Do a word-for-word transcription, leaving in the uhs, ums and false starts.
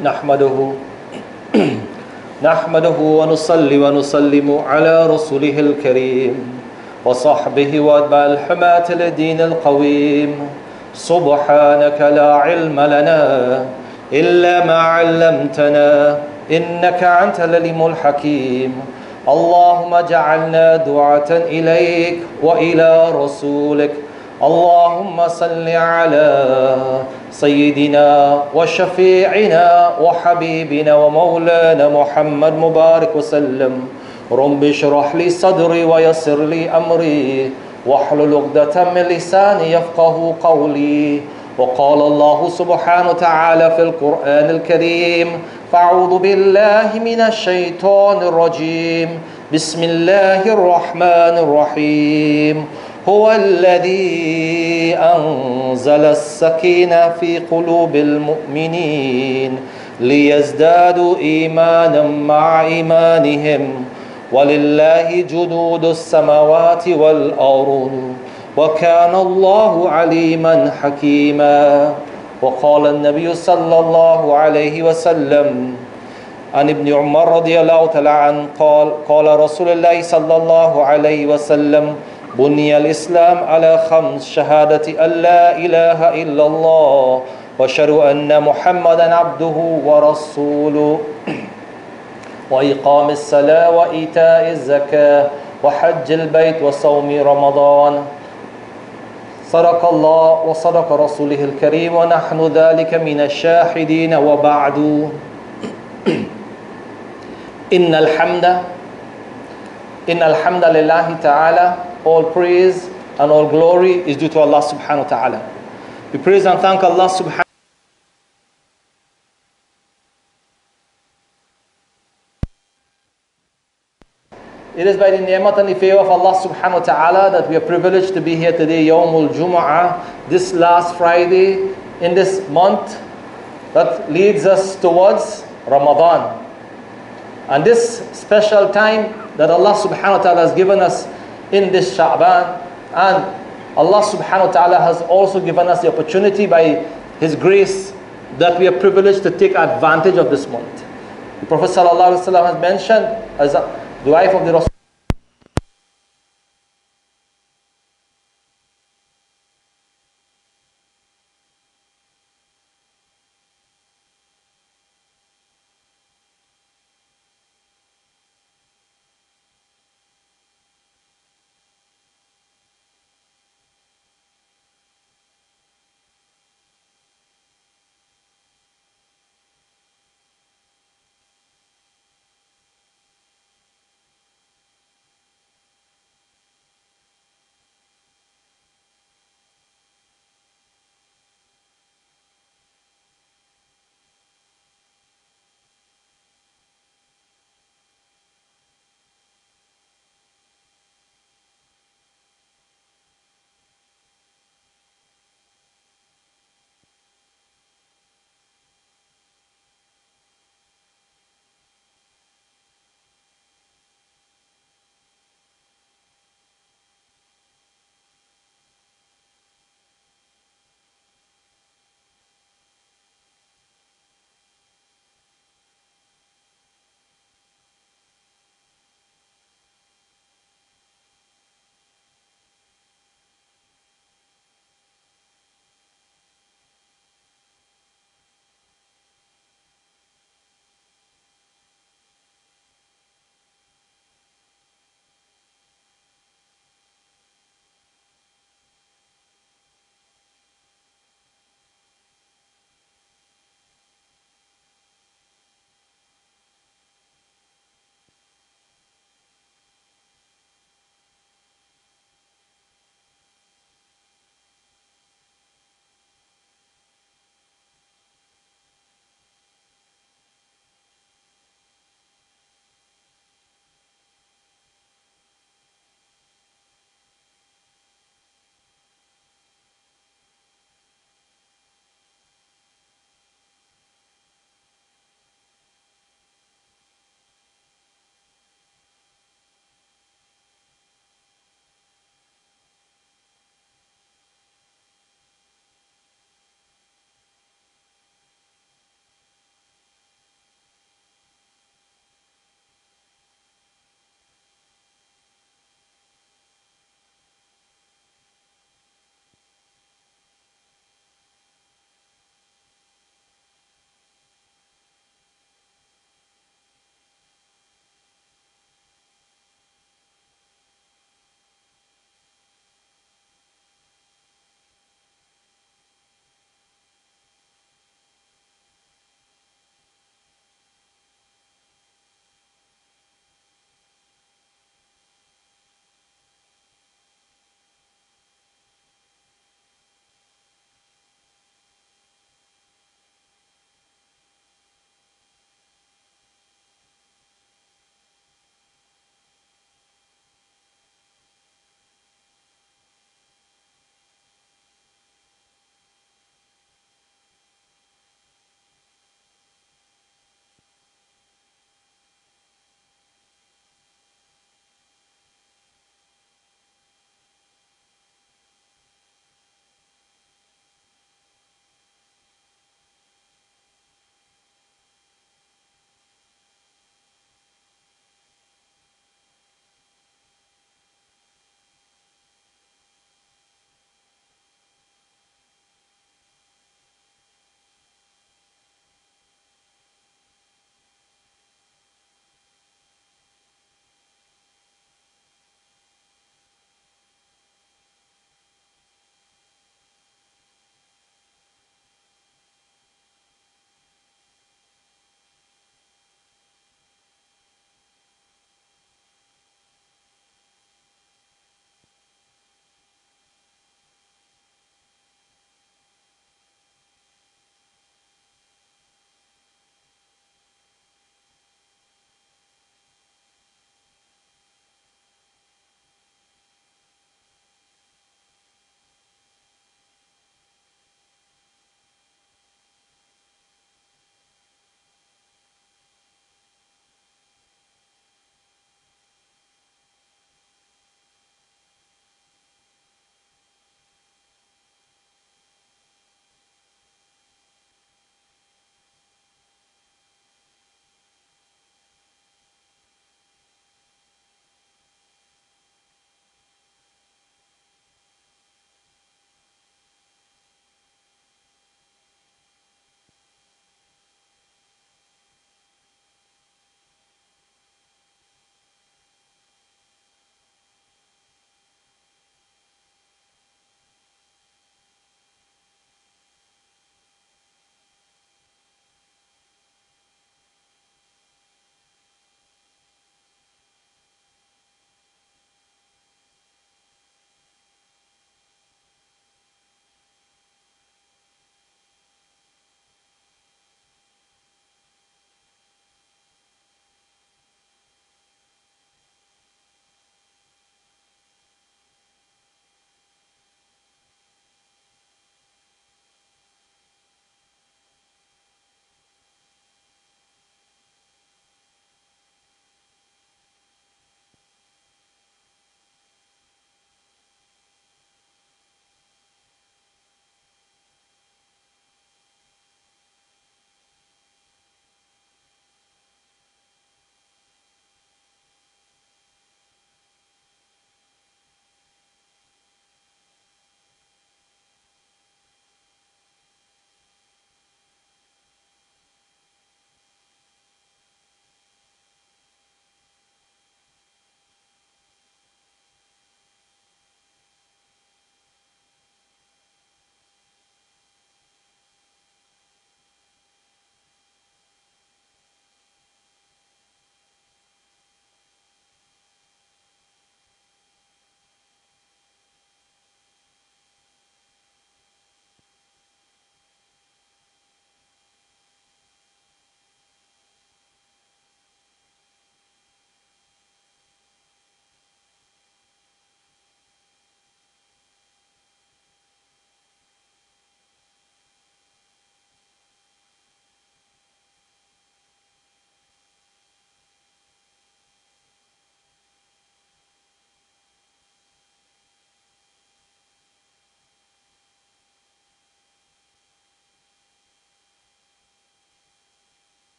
نحمده نحمده ونصلي ونسلم على رسوله الكريم وصحبه واتباع الحماة للدين القويم. سبحانك لا علم لنا إلا ما علمتنا إنك أنت العليم الحكيم. اللهم اجعلنا دعاة إليك وإلى رسولك. اللهم صل على سيدنا وشفيعنا وحبيبنا ومولانا محمد مبارك وسلم. رب اشرح لي صدري ويسر لي أمري واحلل عقدة من لساني يفقه قولي. وقال الله سبحانه وتعالى في القرآن الكريم: فأعوذ بالله من الشيطان الرجيم. بسم الله الرحمن الرحيم. هو الذي أنزل السكينة في قلوب المؤمنين ليزدادوا إيمانا مع إيمانهم ولله جنود السماوات والأرض وكان الله عليما حكيما. وقال النبي صلى الله عليه وسلم عن ابن عمر رضي الله تعالى عنه قال قال رسول الله صلى الله عليه وسلم: بني الإسلام على خمس: شهادة أن لا إله إلا الله وأشهد أن محمدا عبده ورسوله وإقام الصلاة وإيتاء الزكاة وحج البيت وصوم رمضان. صدق الله وصدق رسوله الكريم ونحن ذلك من الشاهدين. وبعد. إن الحمد إن الحمد لله تعالى. All praise and all glory is due to Allah subhanahu wa ta'ala. We praise and thank Allah subhanahu wa ta'ala. It is by the ni'mat and the favor of Allah subhanahu wa ta'ala that we are privileged to be here today, Yawmul Jumu'ah, this last Friday in this month that leads us towards Ramadan. And this special time that Allah subhanahu wa ta'ala has given us in this Sha'ban, and Allah subhanahu wa ta'ala has also given us the opportunity by His grace that we are privileged to take advantage of this month. The Prophet sallallahu alaihi wasallam has mentioned, as the wife of the Rasul